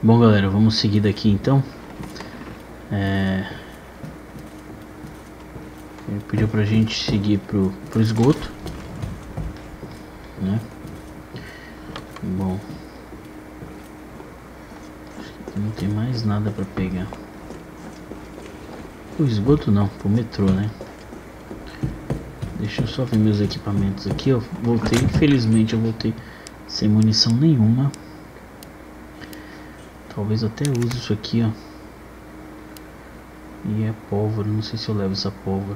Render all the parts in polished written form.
Bom, galera, vamos seguir daqui então. Ele pediu pra gente seguir pro esgoto, né? Bom, acho que não tem mais nada pra pegar. O esgoto não, pro metrô, né? Deixa eu só ver meus equipamentos aqui. Eu voltei, infelizmente eu voltei sem munição nenhuma. Talvez até use isso aqui, ó. E é pólvora, não sei se eu levo essa pólvora.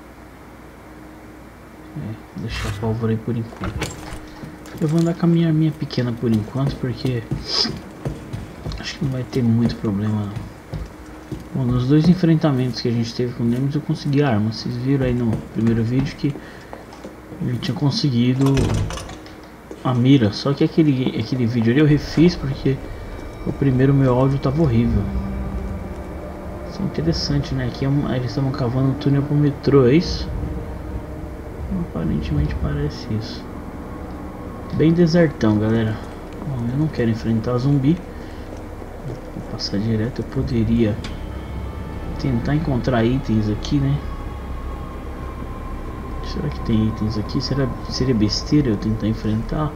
Deixa a pólvora aí por enquanto. Eu vou andar com a minha arminha pequena por enquanto, porque acho que não vai ter muito problema não. Bom, nos dois enfrentamentos que a gente teve com o Nemesis eu consegui a arma. Vocês viram aí no primeiro vídeo que ele tinha conseguido a mira. Só que aquele vídeo ali eu refiz porque o primeiro meu áudio tava horrível. Isso é interessante, né? Aqui eles estavam cavando um túnel pro metrô, é isso? Aparentemente parece isso. Bem desertão, galera. Bom, eu não quero enfrentar zumbi. Vou passar direto. Eu poderia tentar encontrar itens aqui, né? Será que tem itens aqui? Seria besteira eu tentar enfrentar?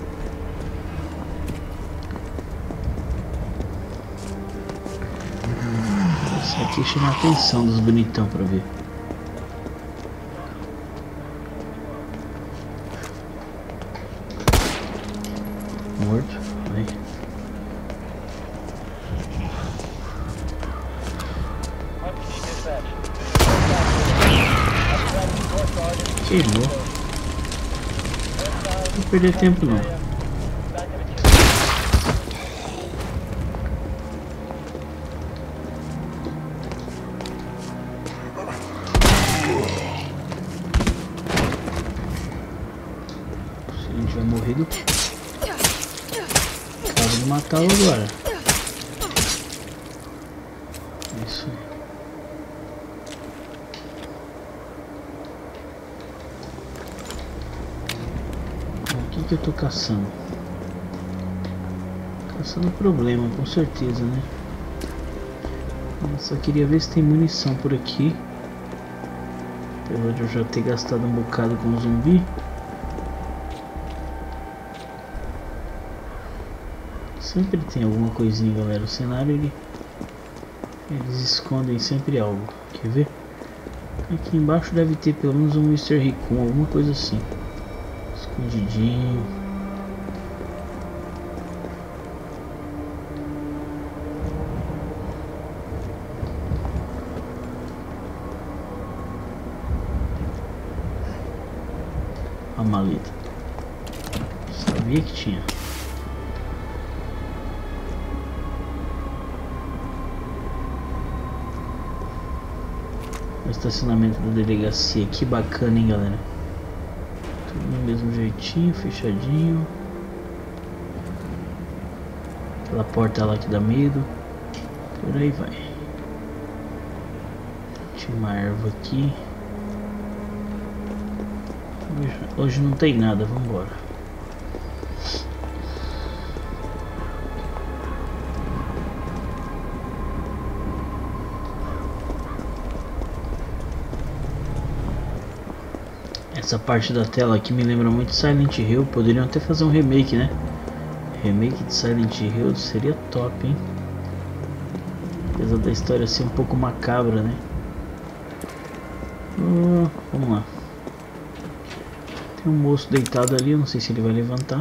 Esse aqui chama a atenção dos bonitão pra ver. Morto, vai. Queimou. Não vou perder tempo não. A gente vai morrer do cara de matá-lo agora. Isso aí. O que eu tô caçando? Caçando problema, com certeza, né? Eu só queria ver se tem munição por aqui. Apesar de eu já ter gastado um bocado com o zumbi. Sempre tem alguma coisinha, galera. O cenário eles escondem sempre algo. Quer ver? Aqui embaixo deve ter pelo menos um Mr. Raccoon, alguma coisa assim. Escondidinho. A maleta. Sabia que tinha. O estacionamento da delegacia. Que bacana, hein, galera. Tudo do mesmo jeitinho, fechadinho. Aquela porta lá que dá medo. Por aí vai. Tinha uma erva aqui. Hoje não tem nada, vamos embora. Essa parte da tela aqui me lembra muito Silent Hill. Poderiam até fazer um remake, né? Remake de Silent Hill seria top, hein? Apesar da história ser um pouco macabra, né? Vamos lá. Tem um moço deitado ali, eu não sei se ele vai levantar.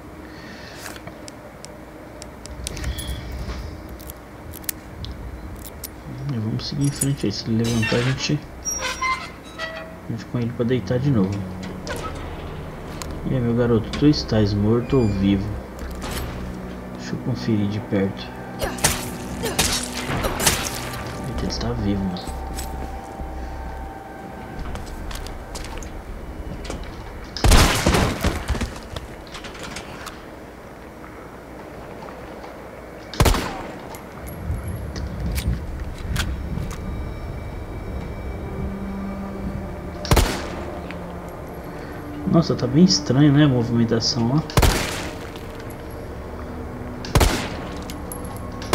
Vamos seguir em frente aí. Se ele levantar, a gente põe ele pra deitar de novo. E aí, meu garoto, tu estás morto ou vivo? Deixa eu conferir de perto. Ele está vivo, mano. Nossa, tá bem estranho, né, a movimentação, ó.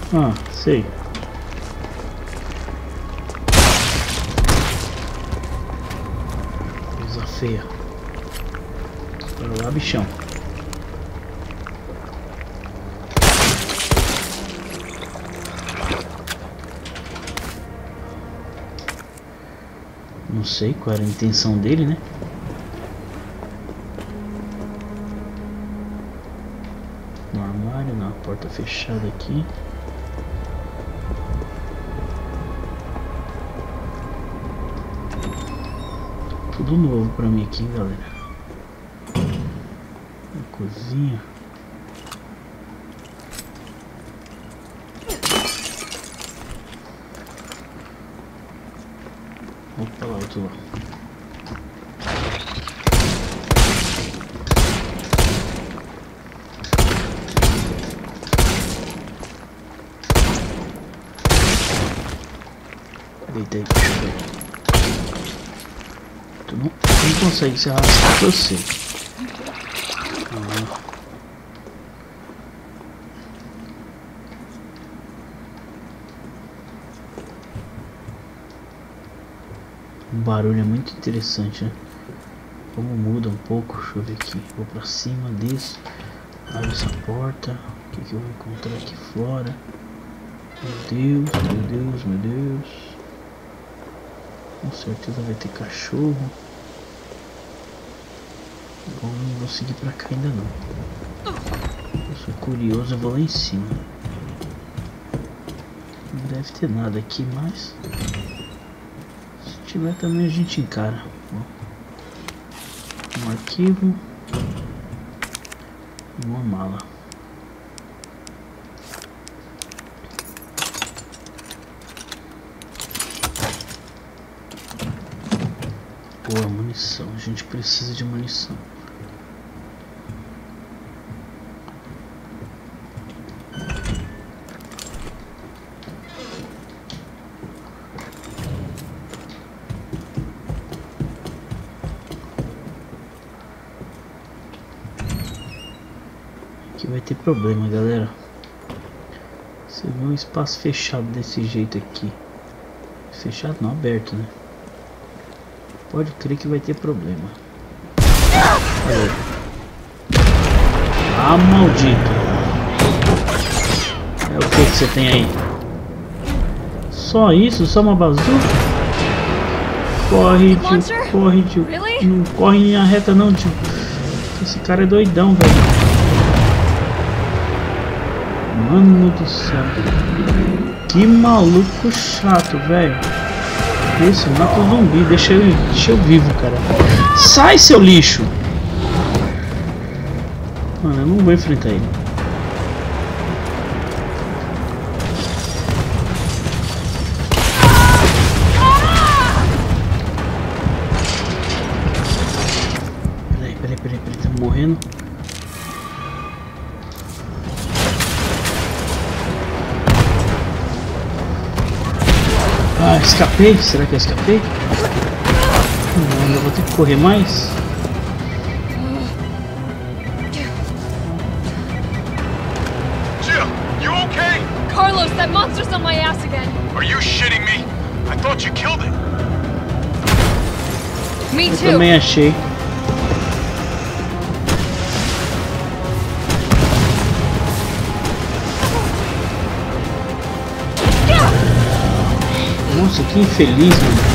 Ah, sei. Coisa feia. Bora lá, bichão. Não sei qual era a intenção dele, né? No armário, na porta fechada aqui. Tudo novo pra mim aqui, galera. A cozinha. Opa, lá, outro lá. Deita aí, tu não consegue se arrastar pra você. O barulho é muito interessante, né? Como muda um pouco. Deixa eu ver aqui. Vou pra cima, desço. Abro essa porta. O que eu vou encontrar aqui fora? Meu Deus, meu Deus, meu Deus. Com certeza vai ter cachorro. Bom, não vou seguir pra cá ainda não. Eu sou curioso, eu vou lá em cima. Não deve ter nada aqui, mas se tiver também a gente encara. Um arquivo e uma mala. Boa, munição. A gente precisa de munição. Aqui vai ter problema, galera. Você vê um espaço fechado desse jeito aqui. Fechado não, aberto, né? Pode crer que vai ter problema. Aí. Ah, maldito. É o que você tem aí? Só isso? Só uma bazuca? Corre, tio. Corre, tio. Não corre em linha reta não, tio. Esse cara é doidão, velho. Mano do céu. Que maluco chato, velho. Isso, mata o zumbi, deixa eu vivo, cara. Sai, seu lixo! Mano, eu não vou enfrentar ele. Peraí, tá morrendo. Ah, escapei? Será que eu escapei? Não, eu vou ter que correr mais. Jill, you okay? Carlos, that monster's on my ass again. Are you shitting me? I thought you killed it. Me Eu too. também achei. Nossa, que infeliz, mano.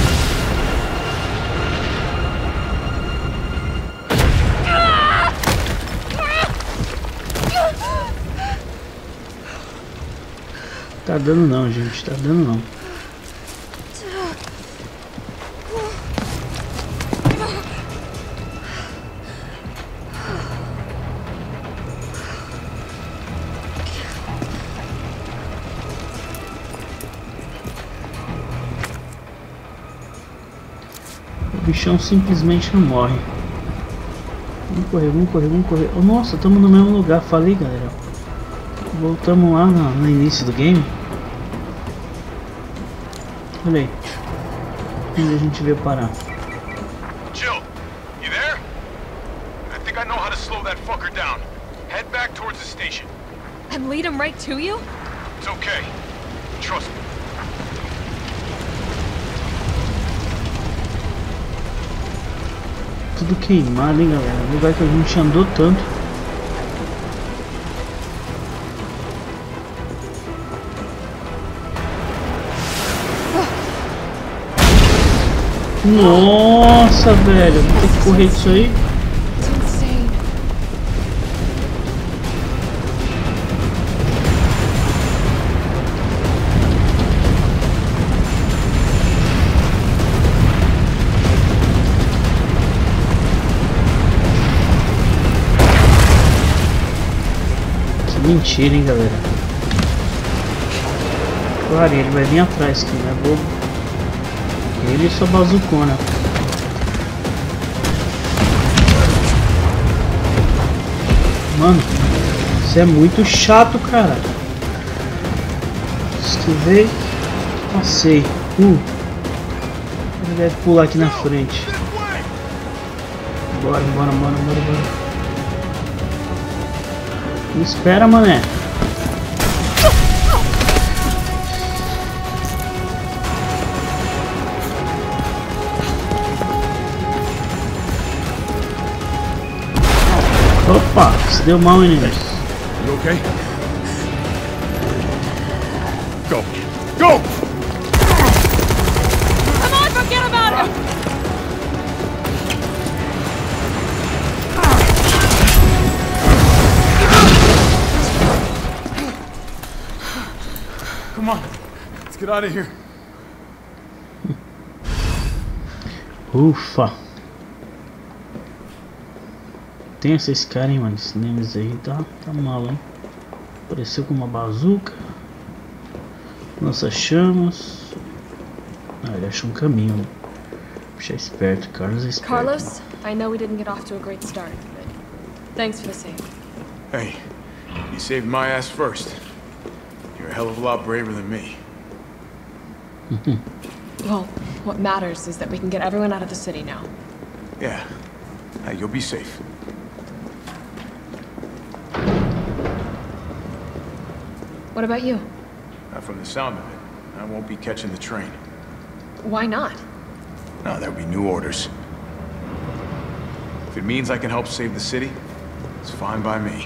Tá dando não, gente. Tá dando não. O bichão simplesmente não morre. Vamos correr. Oh, nossa, estamos no mesmo lugar. Falei, galera. Voltamos lá no início do game. Olha aí. Onde a gente veio parar. Jill, you there? I think I know how to slow that fucker down. Head back towards the station. And lead him right to you? It's okay. Trust me. Tudo queimado, hein, galera? O lugar que a gente andou tanto. Nossa, velho, vou ter que correr disso aí. Que mentira, hein, galera. Claro, ele vai vir atrás aqui, né, bobo? Ele e sua bazucona. Mano, isso é muito chato, cara. Esquivei. Passei. Ele deve pular aqui na frente. Bora. Me espera, mané. Opa, se deu mal, meninos. You okay? Go! Go! Come on, forget about him! Come on, let's get out of here. Ufa. Tem esse cara, hein, mano. Esse Nemesis aí tá mal, hein. Apareceu com uma bazuca. Lança-chamas. Ah, ele achou um caminho, né? Puxa, esperto. Carlos é esperto. Carlos, I know we didn't get off to a great start, but thanks for the save. Hey, you saved my ass first. You're a hell of a lot braver than me. Well, what matters is that we can get everyone out of the city now. Yeah. Hey, you'll be safe. What about you? From the sound of it, I won't be catching the train. Why not? No, there'll be new orders. If it means I can help save the city, it's fine by me.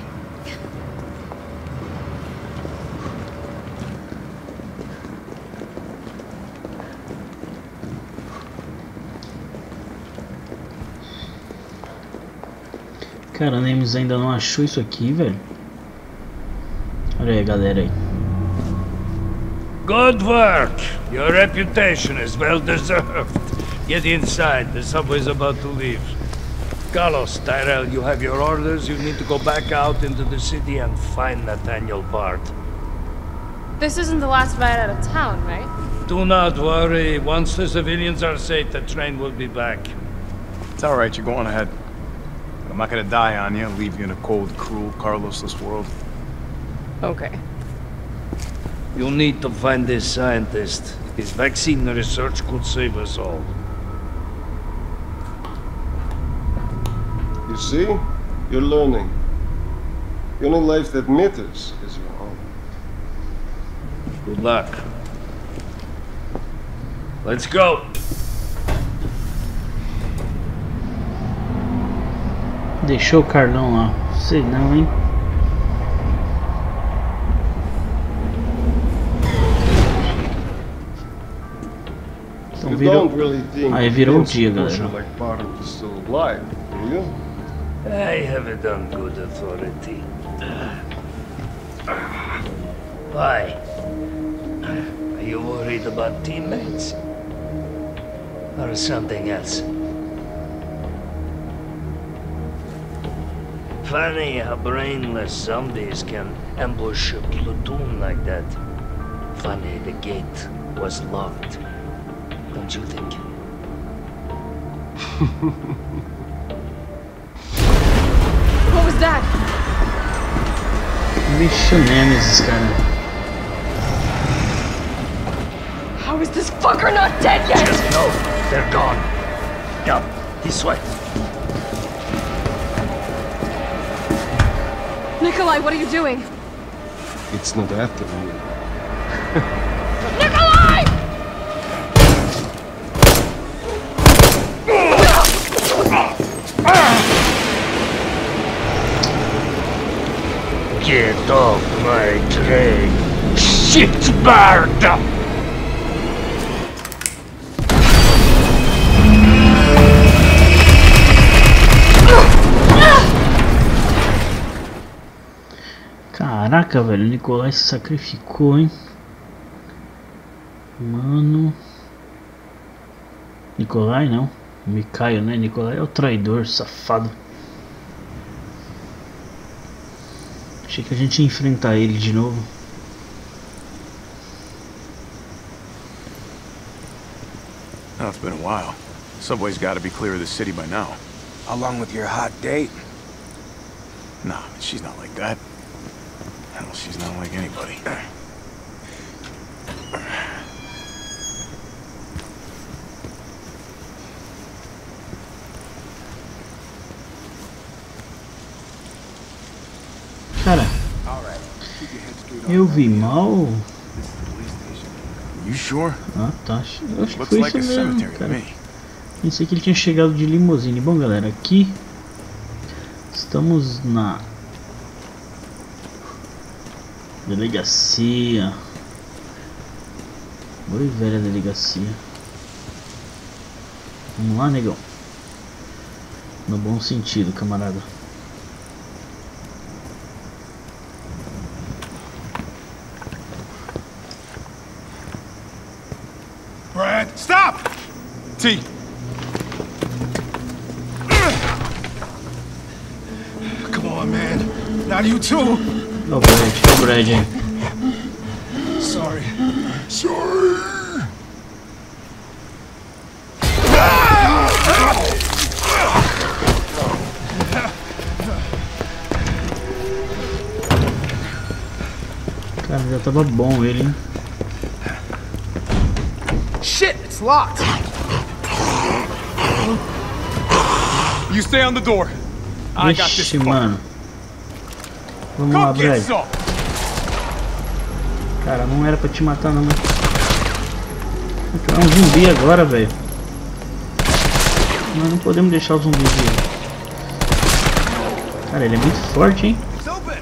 Cara, o Nemesis ainda não achou isso aqui, velho. Olha aí, galera aí. Good work! Your reputation is well deserved. Get inside, the subway's about to leave. Carlos, Tyrell, you have your orders. You need to go back out into the city and find Nathaniel Bard. This isn't the last ride out of town, right? Do not worry. Once the civilians are safe, the train will be back. It's alright, you're going ahead. I'm not gonna die on you and leave you in a cold, cruel, Carlosless world. Okay. You need to find this scientist. His vaccine research could save us all. You see? You're learning. The only life that matters is your own. Good luck. Let's go! Deixou o Carlão lá. Sei não, hein? Então virou... Aí virou o dia, galera. I have it on good authority. Why? Are you worried about teammates? Or something else? Funny how brainless zombies can ambush a platoon like that. Funny the gate was locked. Don't you think? What was that? Bicho Nemesis, cara. How is this fucker not dead yet? No, they're gone. Come, this way. Nikolai, what are you doing? It's not after you. Nikolai! Get off my train, shitbird! Caraca, velho, o Nikolai se sacrificou, hein? Mano. Nikolai não. Mikhail, né? Nikolai é o traidor, safado. Achei que a gente ia enfrentar ele de novo. Oh, it's been a while. Subway's got to be clear of the city by now. Along with your hot date. Nah, she's not like that. Hell, she's not like anybody. Cara, eu vi mal. You sure? Ah, tá. Eu acho que Looks foi like isso a mesmo, cemetery to cara. me. Pensei que ele tinha chegado de limusine. Bom, galera, aqui estamos na delegacia. Oi, velha delegacia. Vamos lá, negão. No bom sentido, camarada. Brad, stop! T. Come on, man. Not you too. Ó o Brad, hein? Sorry. Cara, já tava bom ele, hein? Shit, it's locked. You stay on the door. I got this. Vixe, mano. Vamos lá, Come get Brad. some. Cara, não era pra te matar, não. É um zumbi agora, velho. Nós não podemos deixar o zumbi vir. Cara, ele é muito forte, hein? It's open.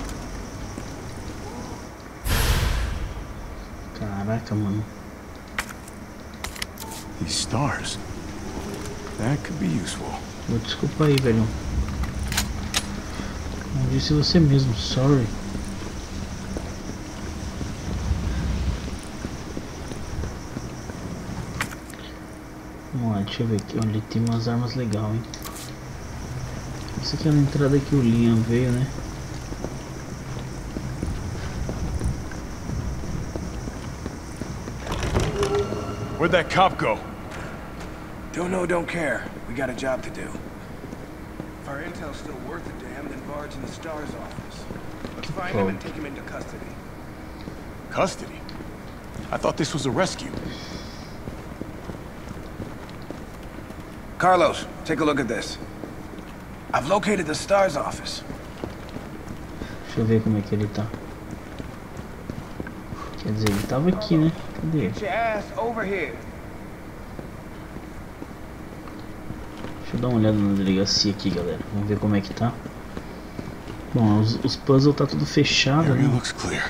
Caraca, mano. These stars. That could be useful. Oh, desculpa aí, velho. Não disse você mesmo, sorry. Vamos lá, deixa eu ver aqui. Olha, tem umas armas legais, hein? Essa aqui é a entrada que o Liam veio, né? Where'd that cop go? Don't know, don't care. We got a job to do. If our intel's still worth a damn, then barge in the STARS office. Let's find him and take him into custody. Custody? I thought this was a rescue. Carlos, take a look at this. I've located the STARS office. Deixa eu ver como é que ele tá. Quer dizer, ele tava aqui, né? Cadê ele? Get your ass over here. Deixa eu dar uma olhada na delegacia aqui, galera. Vamos ver como é que tá. Bom, os puzzles tá tudo fechado, Area né? looks clear.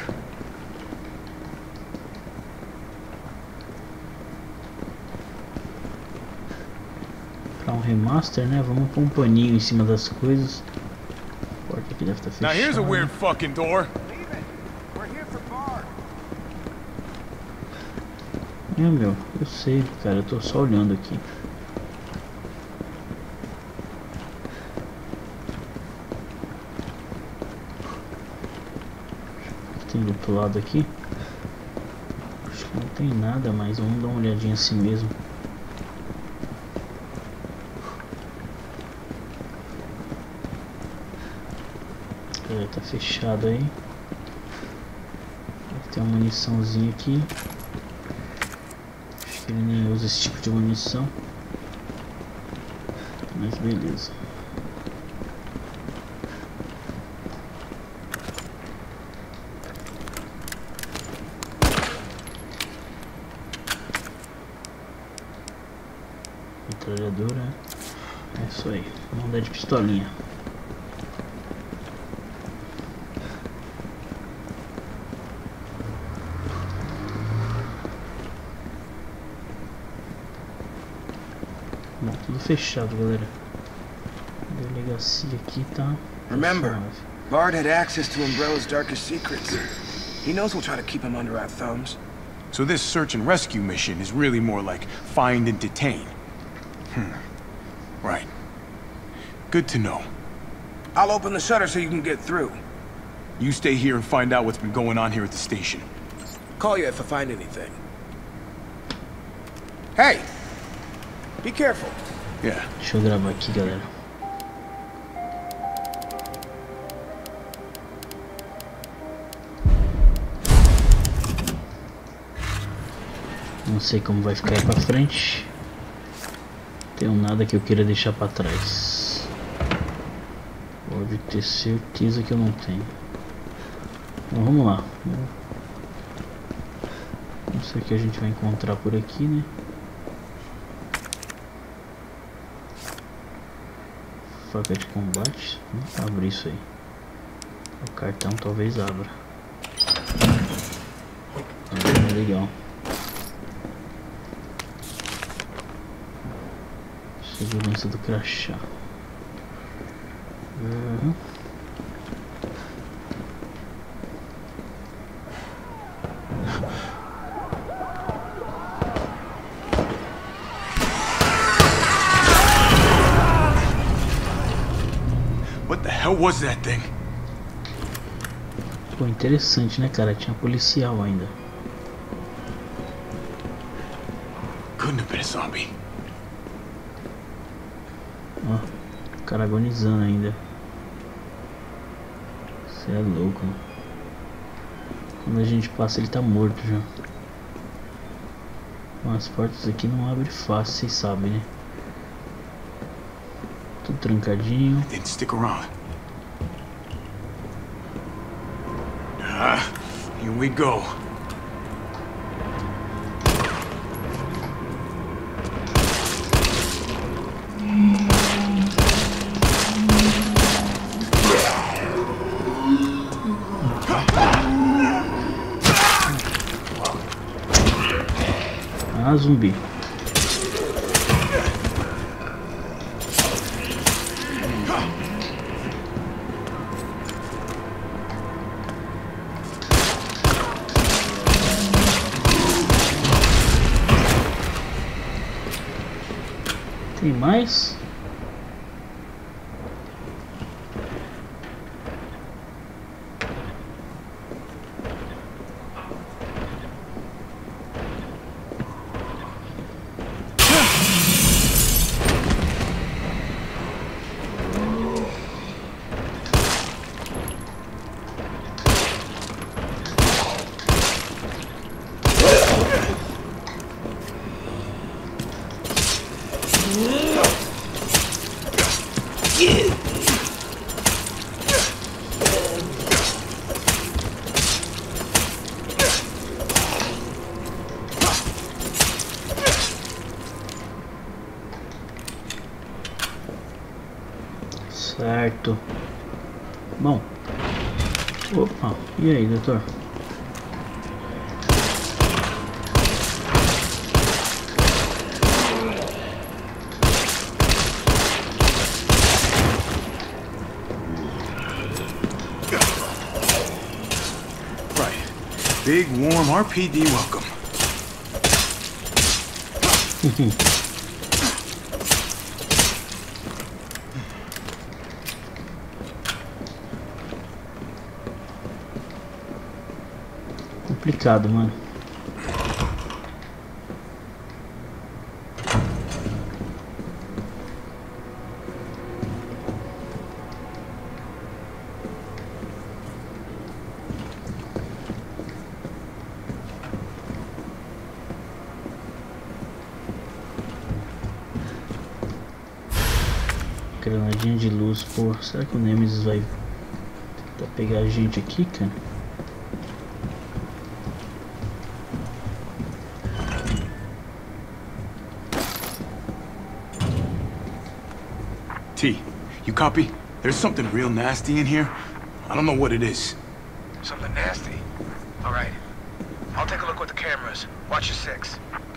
Pra um remaster, né? Vamos pôr um paninho em cima das coisas. A porta aqui deve estar Now fechada. here's a weird fucking door. Leave it. We're here for bar. É, meu, eu sei, cara. Eu tô só olhando aqui. Tem do outro lado aqui. Acho que não tem nada, mas vamos dar uma olhadinha assim mesmo. É, tá fechado aí. Tem uma muniçãozinha aqui. Acho que ele nem usa esse tipo de munição. Mas beleza. Metralhadora. É isso aí. Vamos dar de pistolinha. Bom, tudo fechado, galera. A delegacia aqui tá... Remember, suave. Bard had access to Umbrella's darkest secrets. He knows we'll try to keep him under our thumbs. So this search and rescue mission is really more like find and detain. Right. Good to know. I'll open the shutter so you can get through. You stay here and find out what's been going on here at the station. Call you if I find anything. Hey! Be careful. Yeah. Deixa eu gravar aqui, galera. Não sei como vai ficar aí pra frente. Tenho nada que eu queira deixar pra trás. Pode ter certeza que eu não tenho. Então vamos lá. Não sei o que a gente vai encontrar por aqui, né? Faca de combate. Abre isso aí. O cartão talvez abra. Legal. Segurança do crachá. What the hell was that thing? Pô, interessante, né, cara? Tinha policial ainda. Couldn't have been a zombie. Ó, o cara agonizando ainda. Você é louco, mano. Quando a gente passa ele tá morto já. Bom, as portas aqui não abrem fácil, vocês sabem, né? Tudo trancadinho. Didn't stick around. Here we go. Ah, zumbi. Tem mais? Certo. Bom. Opa, e aí, doutor? Right. Big, warm RPD welcome. Complicado, mano. Granadinha de luz, pô. Será que o Nemesis vai tentar pegar a gente aqui, cara? T, you copy? There's something real nasty in here. I don't know what it is. Something nasty. All right. I'll take a look with the cameras. Watch your 6.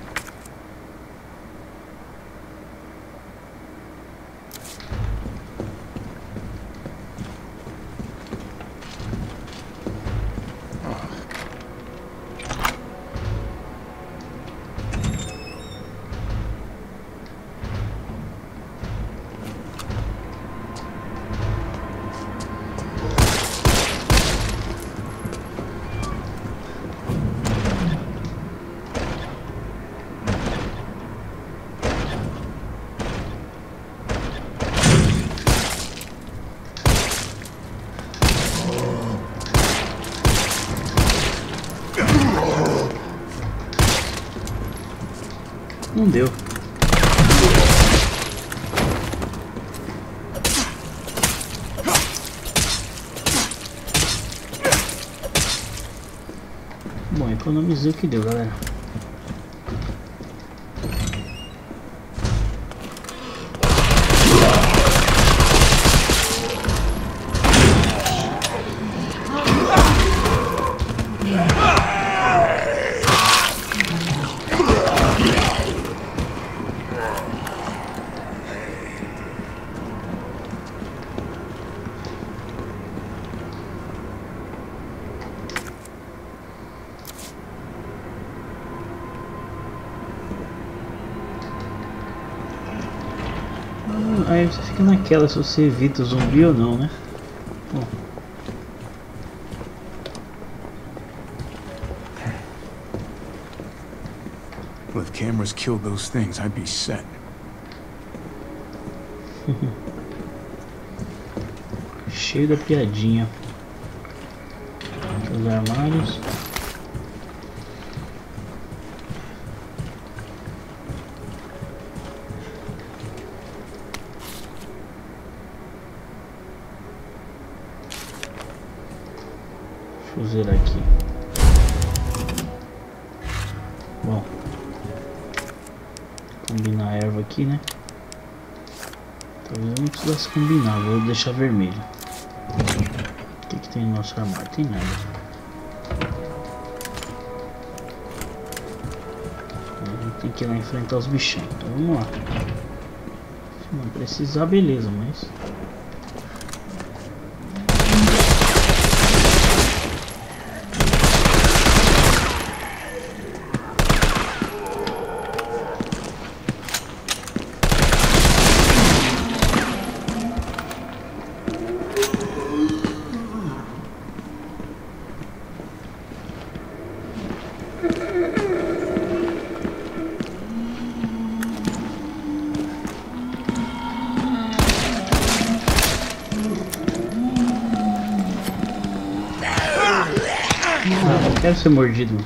Não deu. Bom, economizei o que deu, galera. Aí você fica naquela se você evita o zumbi ou não, né? Bom. Well, if cameras killed those things, I'd be set. Cheio da piadinha. Os armários. Deixa eu zerar aqui. Bom, combinar a erva aqui, né? Talvez eu não precisasse combinar, vou deixar vermelho. O que tem no nosso armário? Tem nada. A gente tem que ir lá enfrentar os bichão, então vamos lá. Se não precisar, beleza, mas... Não quero ser mordido.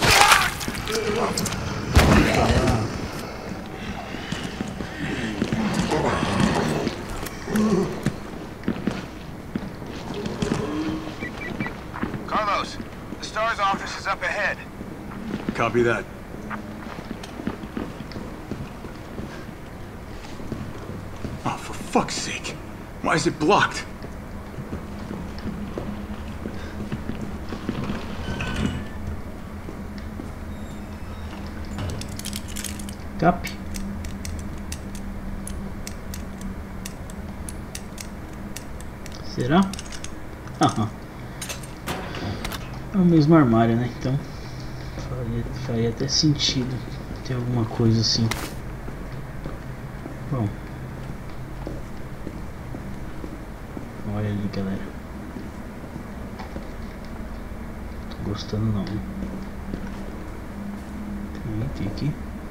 Carlos, the STARS office is up ahead. Copy that. Oh, for fuck's sake. Why is it blocked? Cap. Será? Aham. É o mesmo armário, né? Então faria até sentido ter alguma coisa assim. Bom. Olha ali, galera. Tô gostando não. Tem aqui.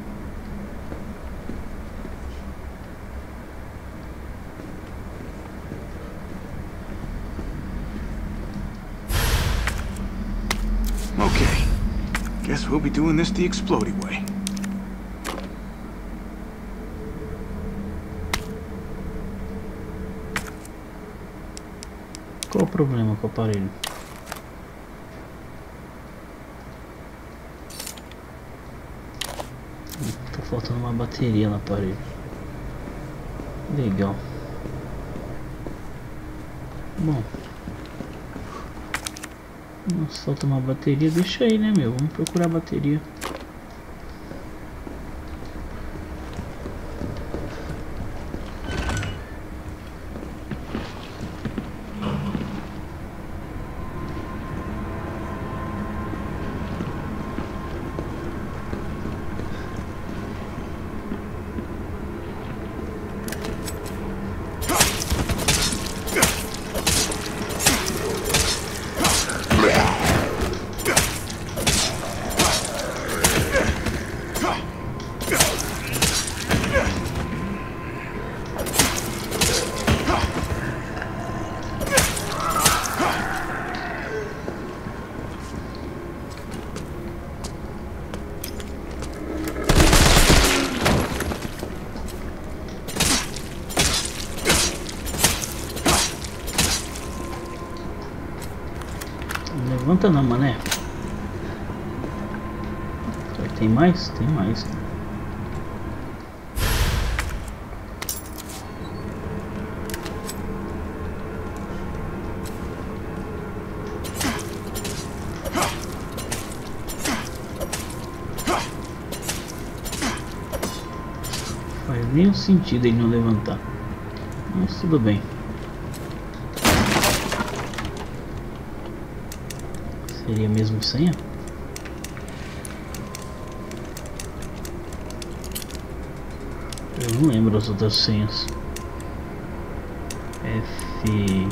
Okay. Guess we'll be doing this the explodey way. Qual o problema com o aparelho? Tá faltando uma bateria no aparelho. Legal. Bom, nossa, falta uma bateria. Deixa aí, né, meu? Vamos procurar a bateria. Levanta não, mané. Tem mais? Tem mais. Faz nenhum sentido ele não levantar. Mas tudo bem. Seria mesmo senha? Eu não lembro as outras senhas. F...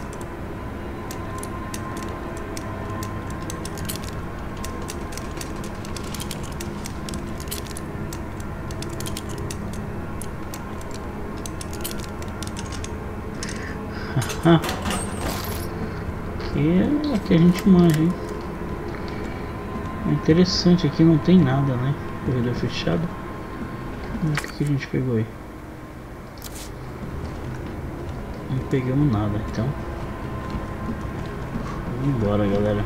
que a gente manja, hein? É interessante, aqui não tem nada, né? Corredor fechado. O que a gente pegou aí? Não pegamos nada, então vamos embora, galera.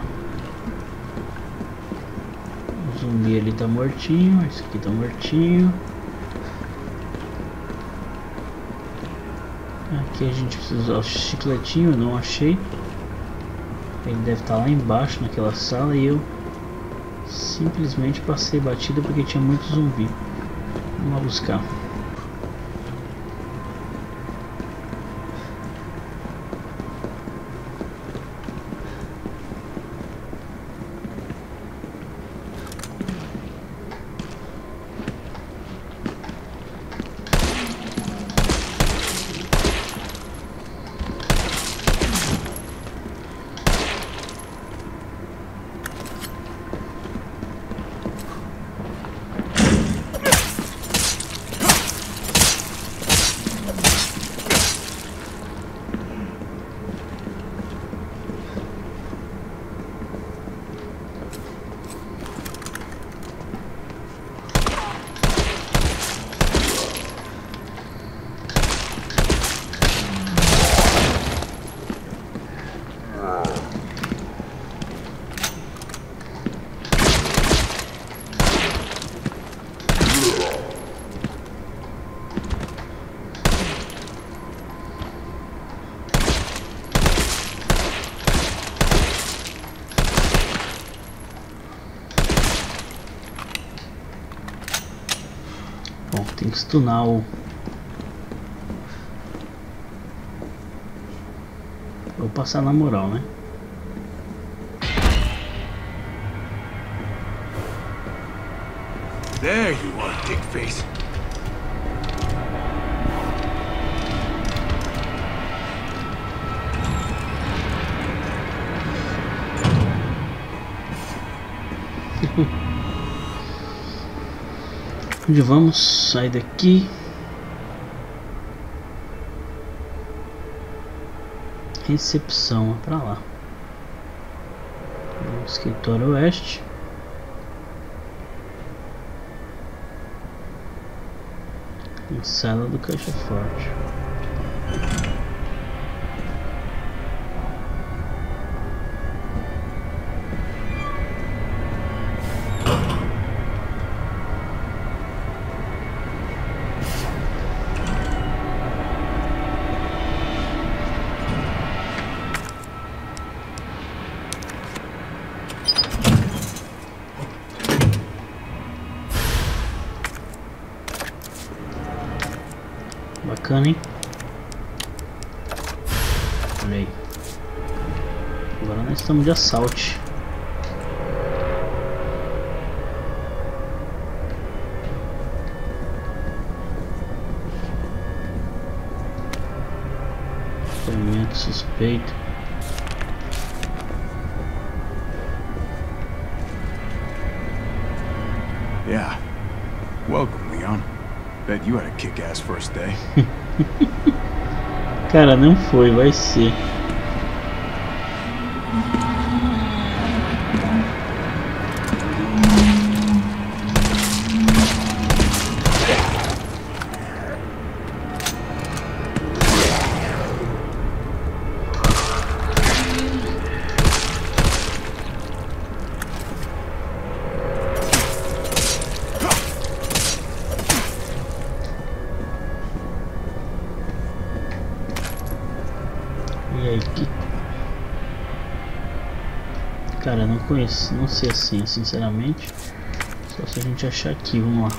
O zumbi ali tá mortinho, esse aqui tá mortinho. Aqui a gente precisa usar o chicletinho, eu não achei. Ele deve estar lá embaixo naquela sala e eu simplesmente passei batida porque tinha muito zumbi. Vamos lá buscar. Bom, tem que stunar o... Vou passar na moral, né? There you are, dick face. Onde vamos? Sair daqui. Recepção, é pra lá. Escritório oeste. Sala do caixa forte. bacana, hein? Olha aí. Agora nós estamos de assalto. Experimento suspeito. Yeah. Welcome, Leon. Bet you had a kick-ass first day. Cara, não foi, vai ser. E aí, que... Cara, não conheço, não sei assim, sinceramente. Só se a gente achar aqui, vamos lá.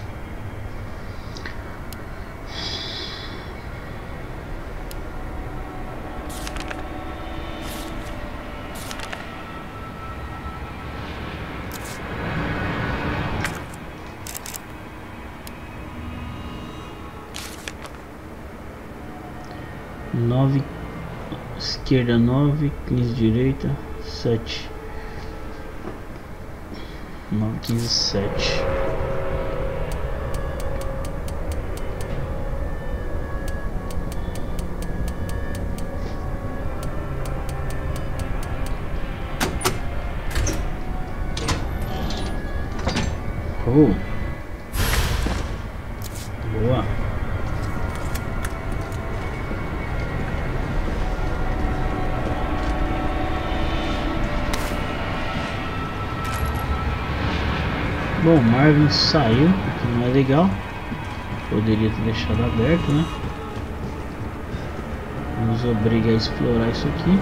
Nove esquerda 9, 15 direita 7, 9, 15, 7. Oh, boa. Bom, Marvin saiu, o que não é legal. Poderia ter deixado aberto, né? Nos obriga a explorar isso aqui.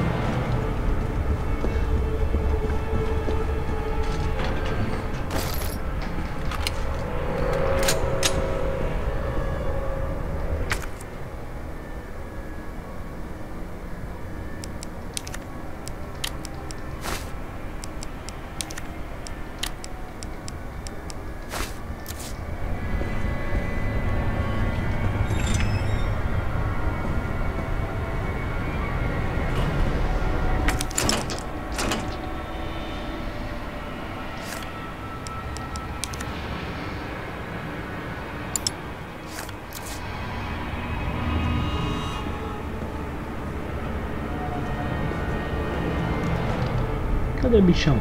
Cadê o bichão?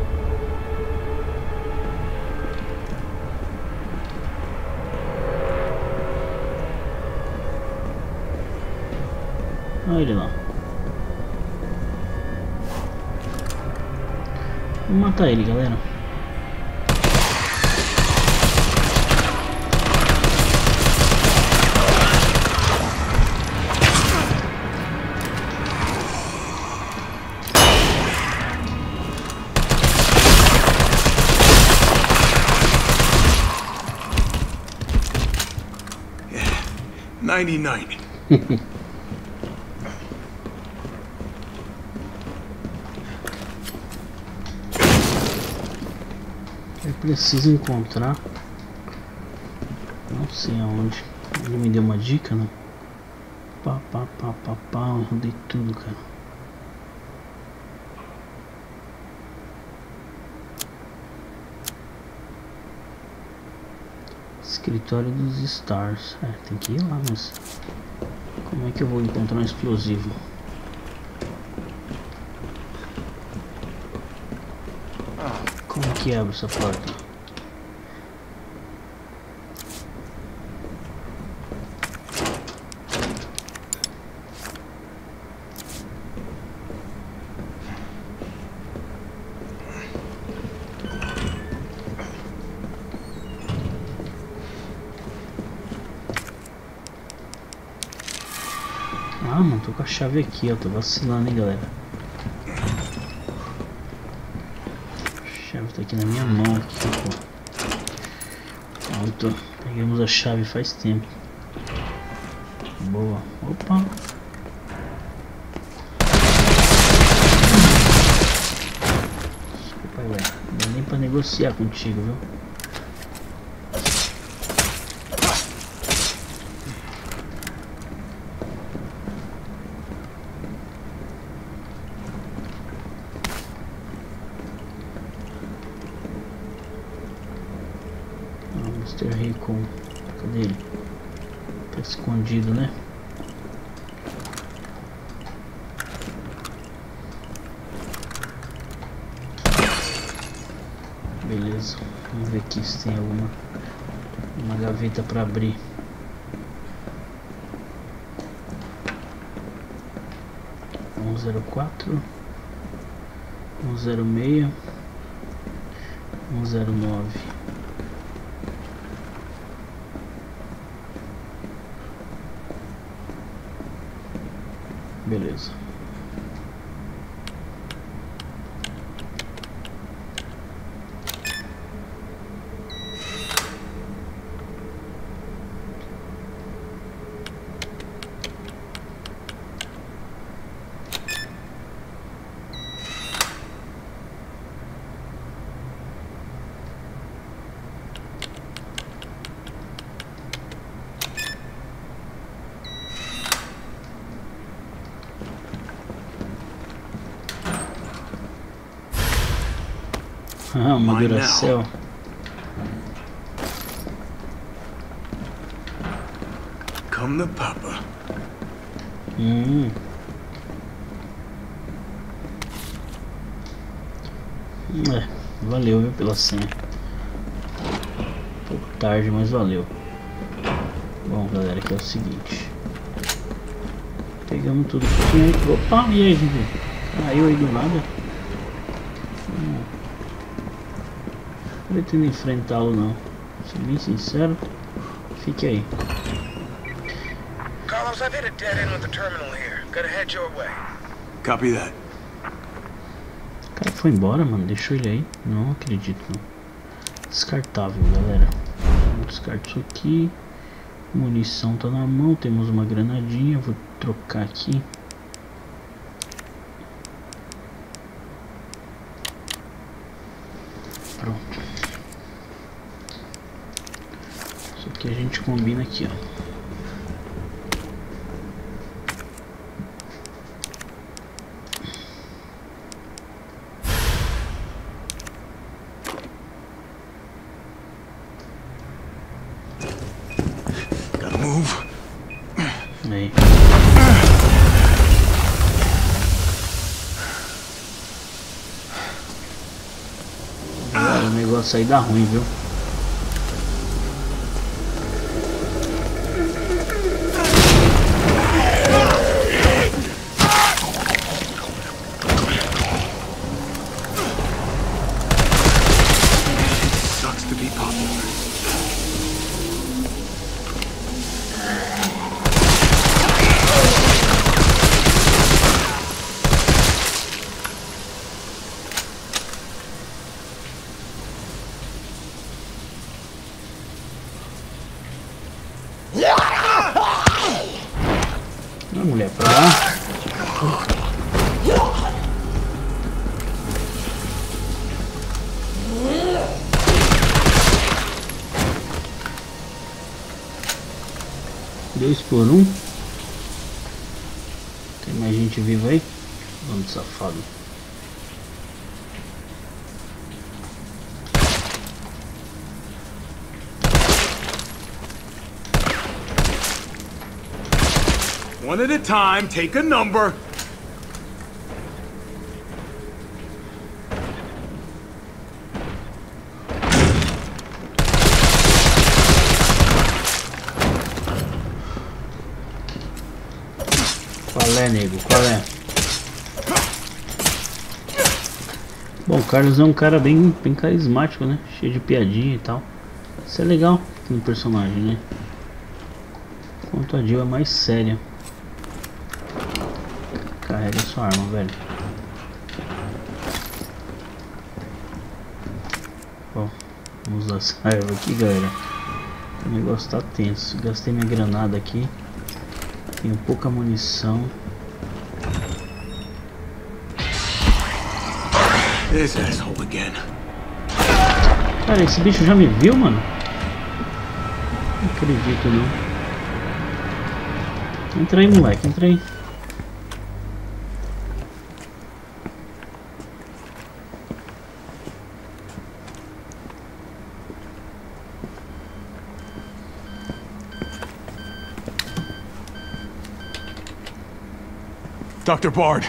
Olha ele lá. Vamos matar ele, galera. Yeah. 99. Eu preciso encontrar, não sei aonde. Ele me deu uma dica, né? Pá, eu rodei tudo, cara. Escritório dos Stars. É, tem que ir lá, mas como é que eu vou encontrar um explosivo? Como que abre essa porta? Ah, mano, tô com a chave aqui, ó. Tô vacilando, hein, galera. A chave tá aqui na minha mão, aqui, pô. Pronto. Pegamos a chave faz tempo. boa. Opa. Desculpa aí, velho. Não dá nem pra negociar contigo, viu? Mr. Rico. Cadê ele? Tá escondido, né? Beleza, vamos ver aqui se tem uma gaveta para abrir. Um 04, 106, 109. Beleza. Ah, uma Duracell. Come the papa. Valeu, viu, pela senha. Um pouco tarde, mas valeu. Bom, galera, aqui é o seguinte. Pegamos tudo aqui. Opa, e aí, gente? Caiu aí do nada. Não pretendo enfrentá-lo, não. Sou bem sincero. Fique aí. Carlos, I've hit a dead end with the terminal here. Gotta head your way. Copy that. O cara foi embora, mano. Deixou ele aí. Não acredito, não. Descartável, galera. Vamos descartar isso aqui. Munição tá na mão. Temos uma granadinha. Vou trocar aqui. Pronto. Isso aqui a gente combina aqui, ó. Gotta move. Aí. Agora o negócio aí dá ruim, viu? Sucks to be popular. Uma mulher pra lá. Dois por um. Tem mais gente viva aí? Vamos, safado. One at a time, take a number. Qual é, nego? Qual é? Bom, o Carlos é um cara bem carismático, né? Cheio de piadinha e tal. Isso é legal no personagem, né? Enquanto a Jill é mais séria. Carrega sua arma, velho. Bom, vamos usar essa arma aqui, galera. O negócio tá tenso. Gastei minha granada aqui. Tenho pouca munição. This asshole again. Cara, esse bicho já me viu, mano? Não acredito, não. Entra aí, moleque, entra aí. Dr. Bard.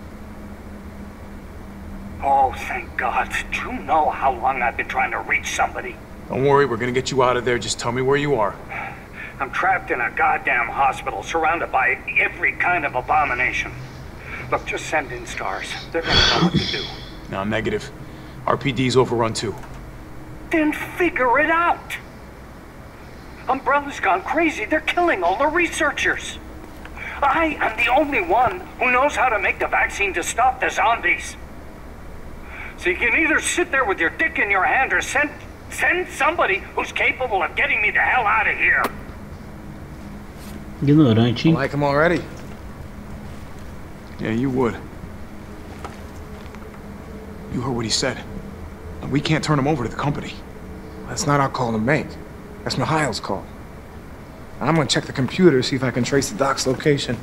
Oh, thank God. Do you know how long I've been trying to reach somebody? Don't worry, we're gonna get you out of there. Just tell me where you are. I'm trapped in a goddamn hospital, surrounded by every kind of abomination. Look, just send in stars. They're gonna know what to do. No, negative. RPD's overrun too. Then figure it out! Umbrella's gone crazy. They're killing all the researchers. I am the only one who knows how to make the vaccine to stop the zombies. So you can either sit there with your dick in your hand or send somebody who's capable of getting me the hell out of here. Ignorante, hein? Like him already? Yeah, you would. You heard what he said. We can't turn him over to the company. That's not our call to make. That's Mikhail's call. I'm gonna check the computer, see if I can trace the doc's location.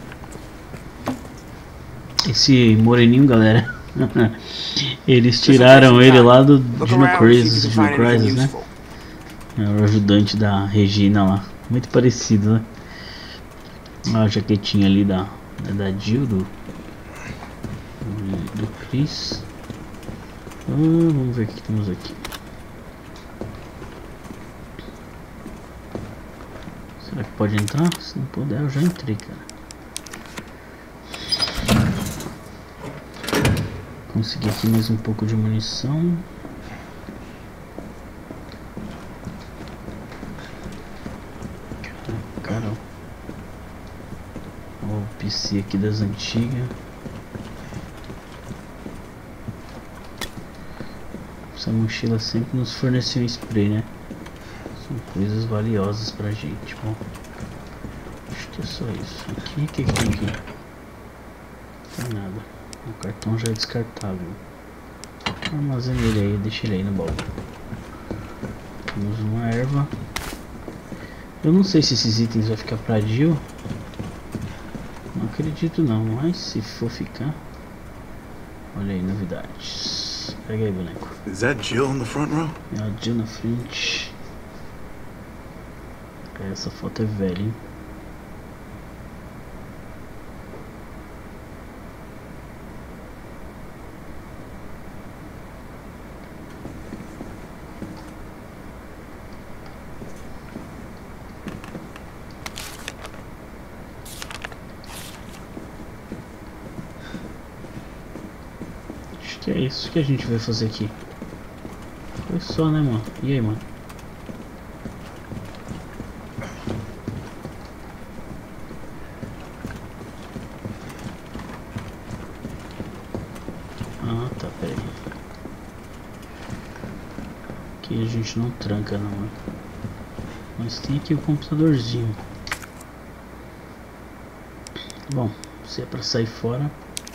Esse moreninho, galera. Eles tiraram ele lá do Dino Crisis, né? É o ajudante da Regina lá. Muito parecido, né? Olha a jaquetinha ali da Jill, do Chris. Vamos ver o que temos aqui. Será que pode entrar? Se não puder, eu já entrei, cara. Consegui aqui mais um pouco de munição. Cara, o PC aqui das antigas. Essa mochila sempre nos forneceu um spray, né? São coisas valiosas pra gente. Bom, acho que é só isso. Aqui, o que tem aqui? Não tem nada. O cartão já é descartável. Armazene ele aí, deixa ele aí no baú. Temos uma erva. Eu não sei se esses itens vão ficar pra Jill. Não acredito não, mas se for ficar. Olha aí, novidades. Pega aí, boneco. Is that Jill in the front row? É a Jill na frente. Essa foto é velha, hein? Acho que é isso que a gente vai fazer aqui. Foi só, né, mano? E aí, mano? Ah, tá, peraí. Aqui a gente não tranca, não, mano. Mas tem aqui o computadorzinho. Bom, se é pra sair fora,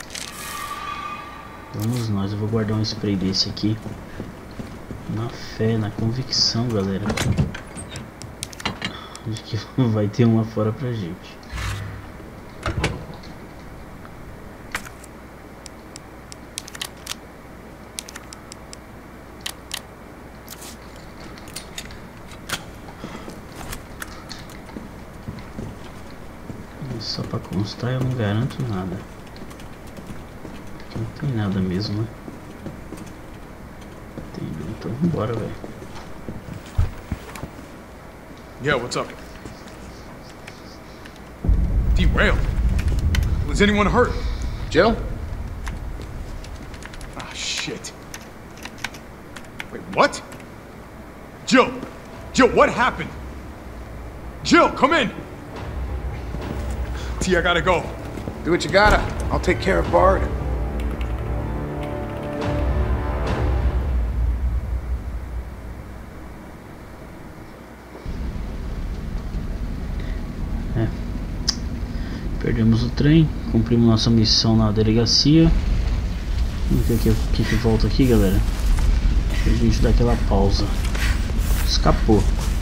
vamos nós. Eu vou guardar um spray desse aqui. Na fé, na convicção, galera, de que vai ter um lá fora pra gente. Só pra constar, eu não garanto nada. Aqui não tem nada mesmo, né? Então vambora, velho. Yeah, what's up? Derailed. Was anyone hurt? Jill? Ah, shit. Wait, what? Jill! Jill, what happened? Jill, come in! T, I gotta go. Do what you gotta. I'll take care of Bard. Perdemos o trem, cumprimos nossa missão na delegacia. Vamos ver o que volta aqui, galera. A gente dá aquela pausa. Escapou.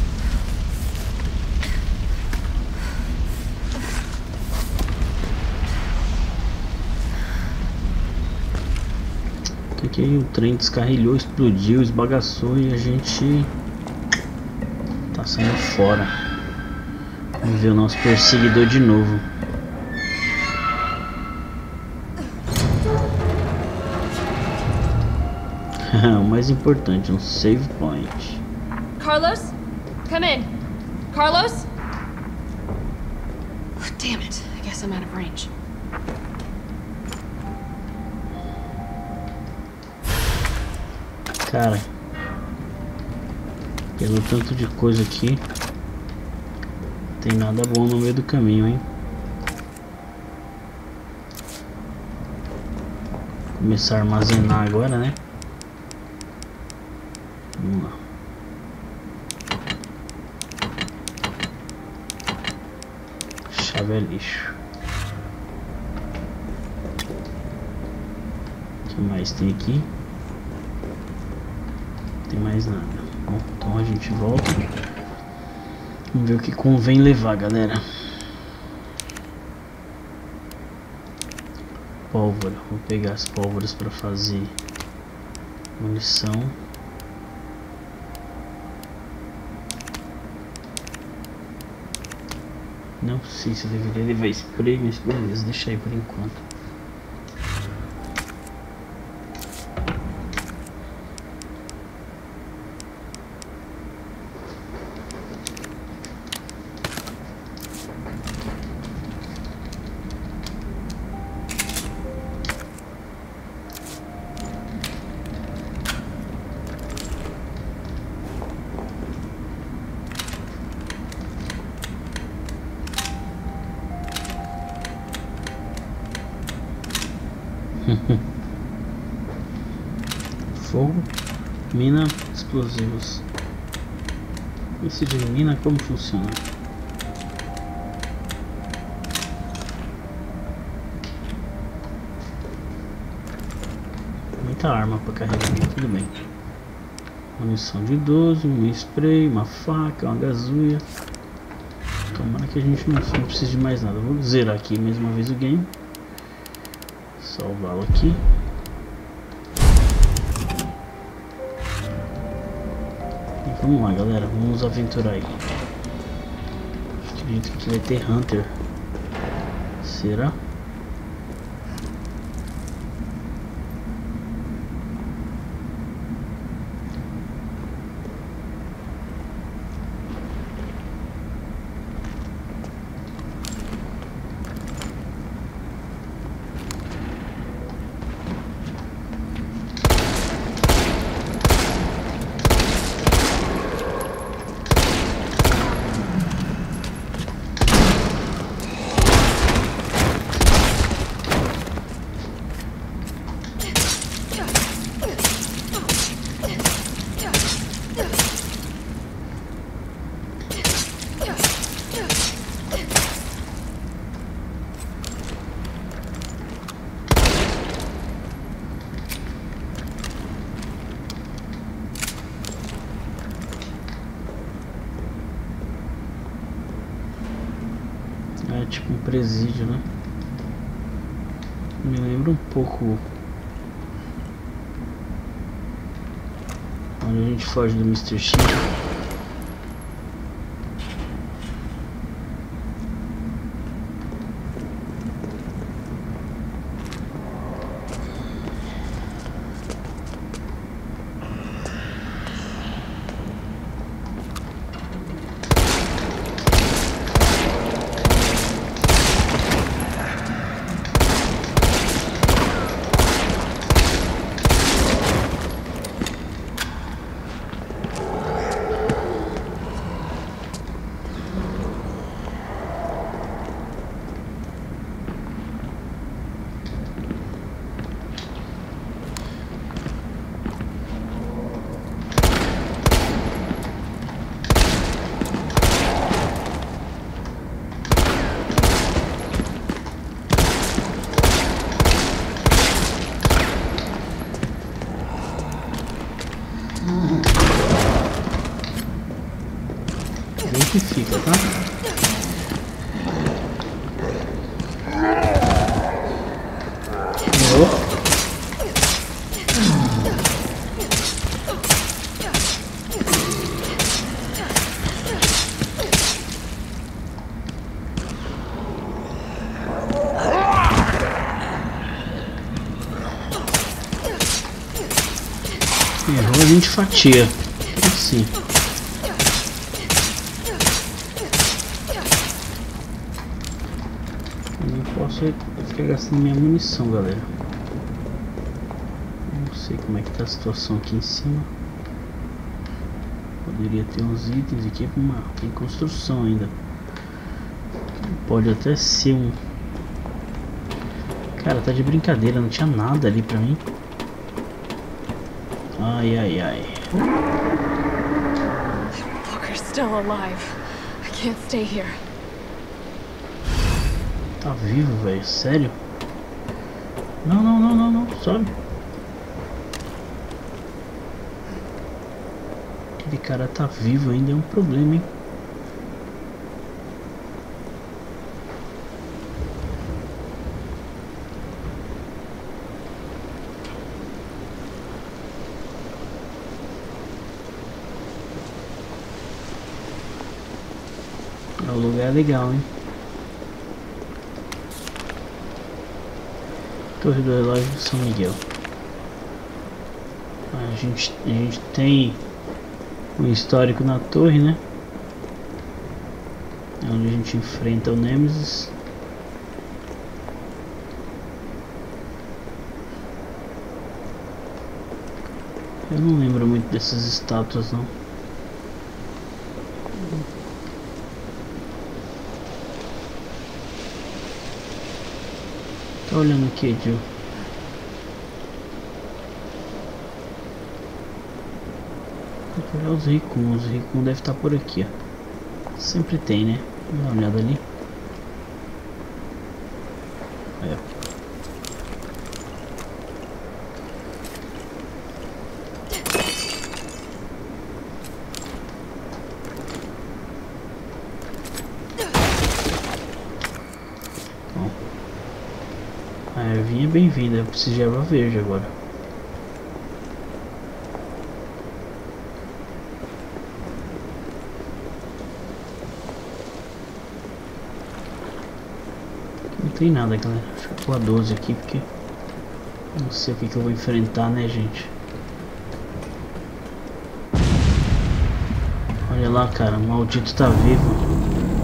Que aí o trem descarrilhou, explodiu, esbagaçou e a gente tá saindo fora. Vamos ver o nosso perseguidor de novo. O mais importante, um save point. Carlos? Come in. Carlos? Oh, damn it. I guess I'm out of range. Cara, pelo tanto de coisa aqui, tem nada bom no meio do caminho, hein? Começar a armazenar agora, né? Vamos lá. Chave é lixo. O que mais tem aqui? Tem mais nada. Bom, então a gente volta. Vamos ver o que convém levar, galera. Pólvora. Vou pegar as pólvoras para fazer munição. Não sei se eu deveria levar spray, mas beleza, deixa aí por enquanto. Fogo, mina, explosivos. Esse de mina, como funciona? Muita arma para carregar, tudo bem. Munição de 12, um spray, uma faca, uma gasolha. Tomara que a gente não precise de mais nada. Vou zerar aqui mais uma vez o game. Salvá-lo aqui. E vamos lá, galera, vamos nos aventurar aí. Acredito que vai ter Hunter. Será? É tipo um presídio, né? Me lembra um pouco onde a gente foge do Mr. X. que fica, tá? Errou, a gente fatia. Assim. Eu não posso ficar gastando minha munição, galera. Não sei como é que tá a situação aqui em cima. Poderia ter uns itens aqui com uma tem construção ainda. Pode até ser um. Cara, tá de brincadeira, não tinha nada ali pra mim. Ai, ai, ai. Walker's still alive. I can't stay here. Tá vivo, velho, sério? Não, não, não, não, não, sobe. Aquele cara tá vivo ainda, é um problema, hein? O lugar é legal, hein? Torre do Relógio de São Miguel. A gente tem um histórico na torre, né? É onde a gente enfrenta o Nemesis. Eu não lembro muito dessas estátuas, não. Tá olhando aqui, Jill. Vou olhar os Rikun. Os Rikun devem estar por aqui, ó. Sempre tem, né? Dá uma olhada ali. Aí, ó. A ervinha é bem-vinda, eu preciso de erva verde agora. Não tem nada, galera. Deixa eu pôr a 12 aqui porque não sei o que eu vou enfrentar, né, gente? Olha lá, cara, o maldito tá vivo.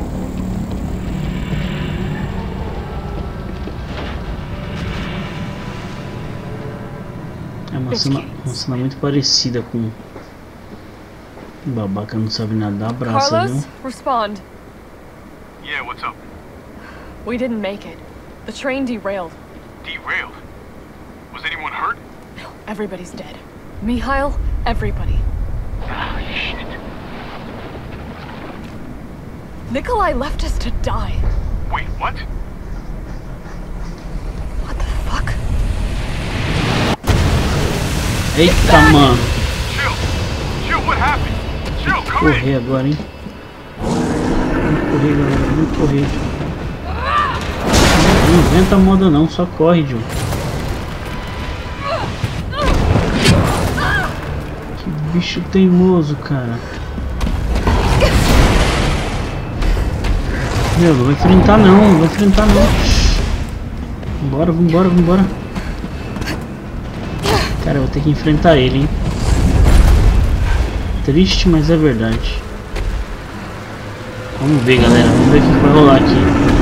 Uma cena muito parecida com um babaca não sabe nadar, abraça, Carlos, viu? respond. Yeah, what's up? We didn't make it. The train derailed. Derailed? Was anyone hurt? No, everybody's dead. Mikhail, everybody. Ah, shit. Nikolai left us to die. Wait, what? What the fuck? Eita, mano. Jill! Jill, what happened? Jill, come Correr agora, hein? Vamos correr, galera. Vamos correr. Não inventa moda não, só corre, Jill. Que bicho teimoso, cara. Meu, não vai enfrentar não, não vai enfrentar não. Vambora, vambora, vambora. Cara, eu vou ter que enfrentar ele, hein? Triste, mas é verdade. Vamos ver, galera. Vamos ver o que vai rolar aqui.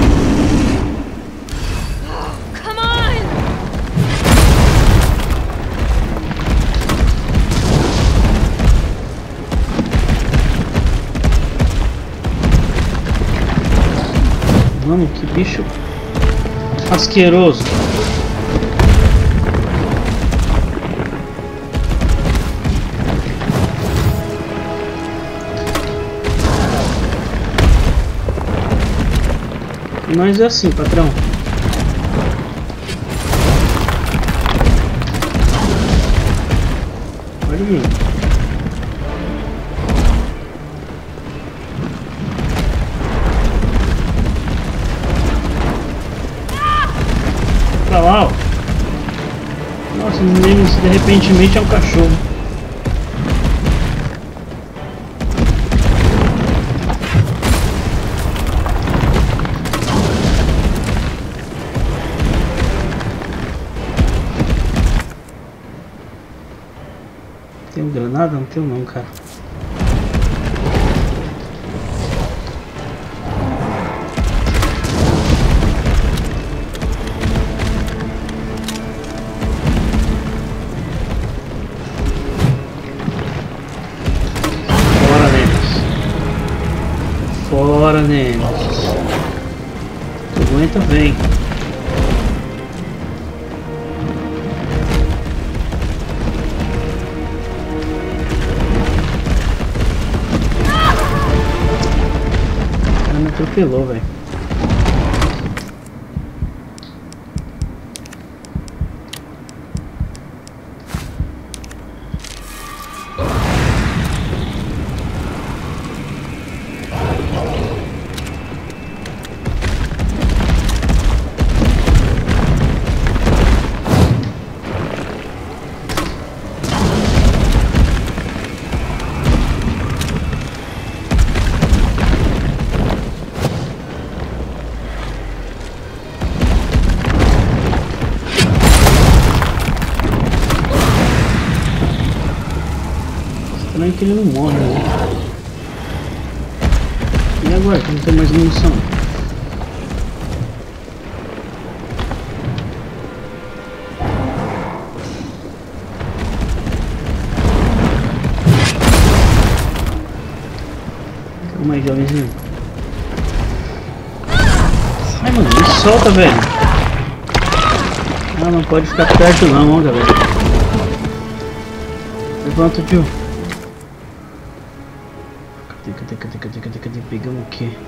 Come on! Vamos, que bicho asqueroso. Mas é assim, patrão. Olha aí. Pra lá, ó. Nossa, não lembro se de repente é um cachorro. Tem granada? Não tenho não, cara. Fora, Nemesis. Tu aguenta, vem. O cara me atropelou, velho. Estranho que ele não morre, né? E agora que não tem mais munição? Calma aí, jovenzinho. Ai, mano, me solta, velho. Ah, não pode ficar perto não, ó, galera. Levanta, tio. Cadê? Pegamos o quê?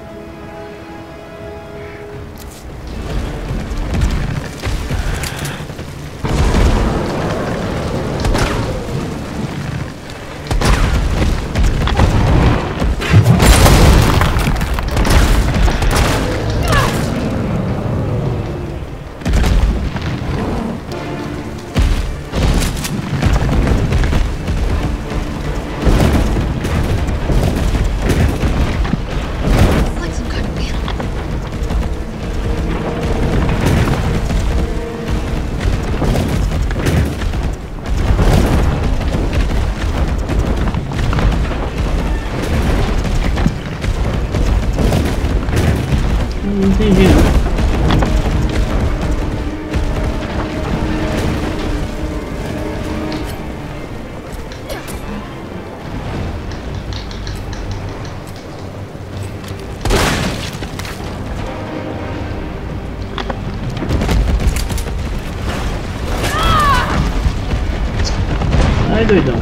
Não entendi não. Ai, doidão.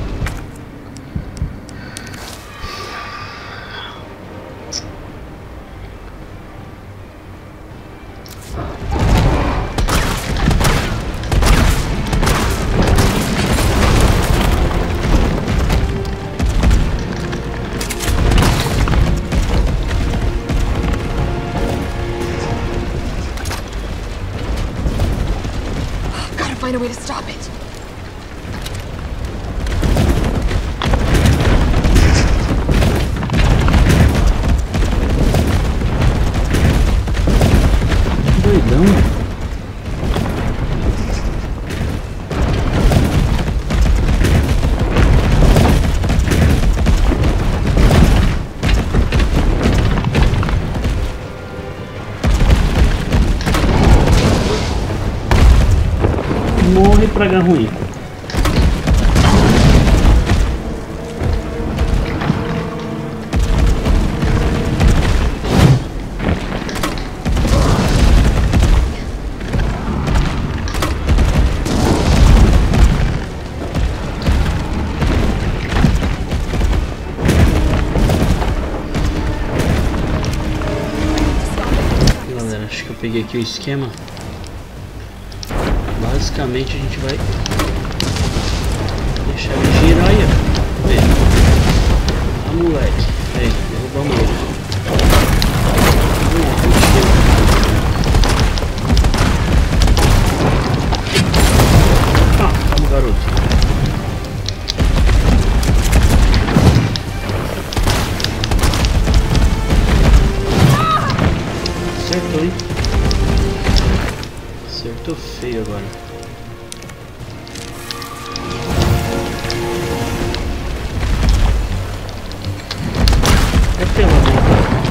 Gotta find a way to stop it. Doidão. Morre, praga ruim. Galera, acho que eu peguei aqui o esquema. Basicamente a gente vai deixar ele girar aí, ó. Vê. Ah, moleque. Aí, derrubamos ele. agora. É pelo menos.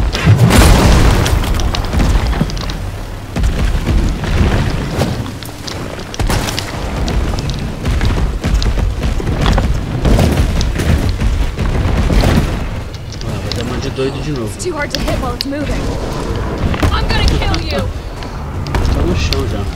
Doido de novo. It's too hard to hit while it's moving. I'm gonna kill you. Tá no chão já.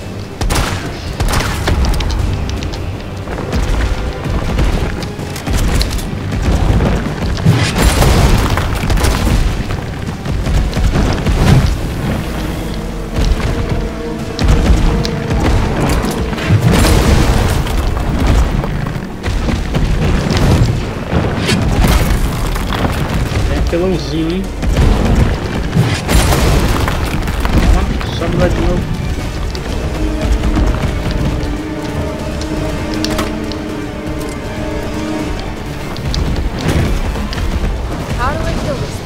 Pelãozinho, hein? Ó, só mudar de novo. How do I kill this?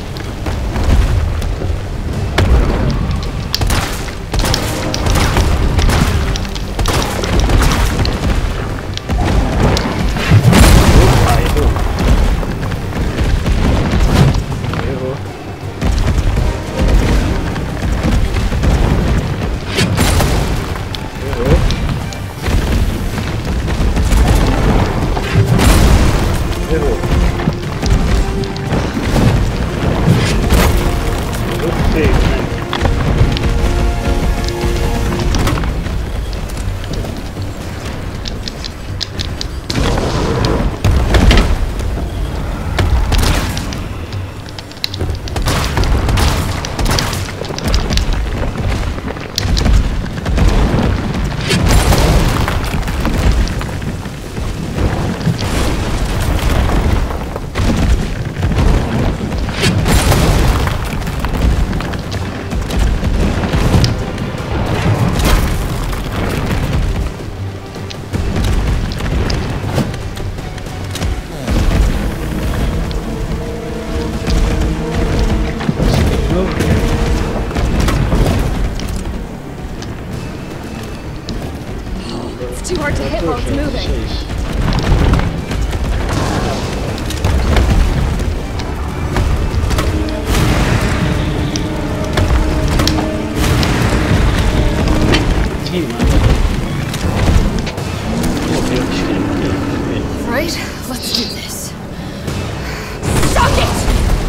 It's too hard to hit while it's moving. Right? Let's do this. Suck it!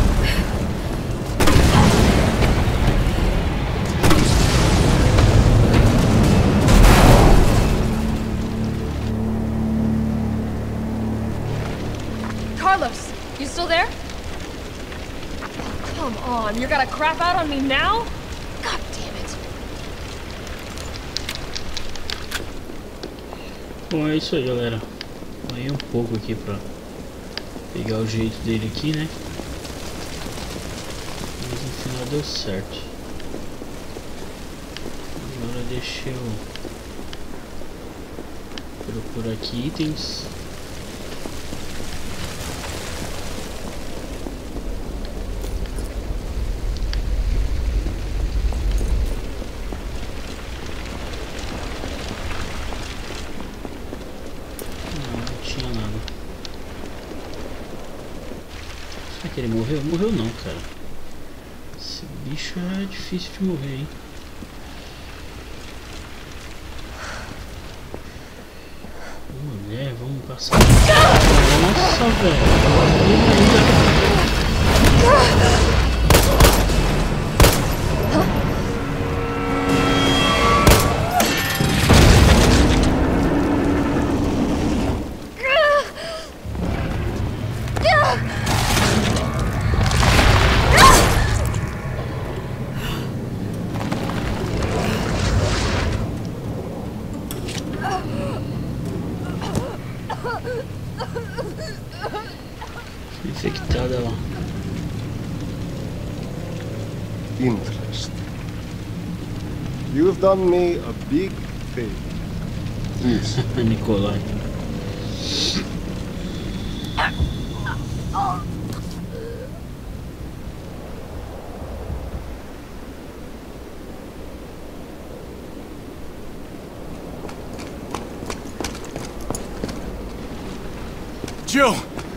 Carlos, you still there? Oh, come on, you're gonna crap out on me now? God damn it. Bom, é isso aí, galera. Apanhei um pouco aqui pra pegar o jeito dele aqui, né? Mas no final deu certo. Agora deixa eu procurar aqui itens. Será que ele morreu? Morreu não, cara. Esse bicho é difícil de morrer, hein? Mulher, vamos passar. Nossa, velho. Infectada lá. Interest. You've done me a big favor. Please. Nikolai. Jill!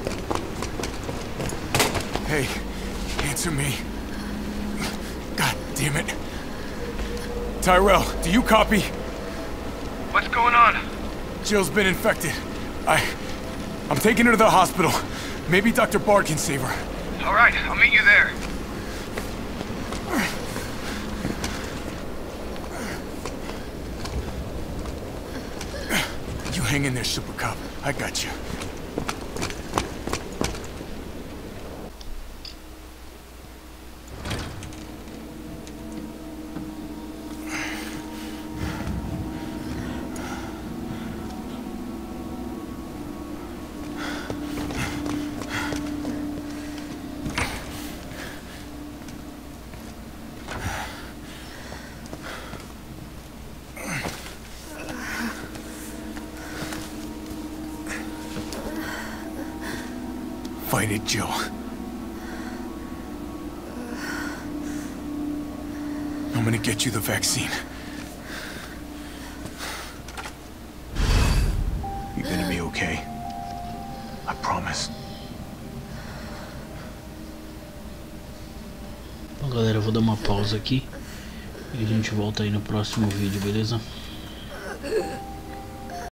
Hey, answer me. God damn it. Tyrell, do you copy? What's going on? Jill's been infected. I'm taking her to the hospital. Maybe Dr. Bard can save her. All right, I'll meet you there. You hang in there, Super Cop. I got you. Fight it, Jill. I'm gonna get you the vaccine. You're gonna be okay. I promise. Bom, galera, eu vou dar uma pausa aqui e a gente volta aí no próximo vídeo, beleza?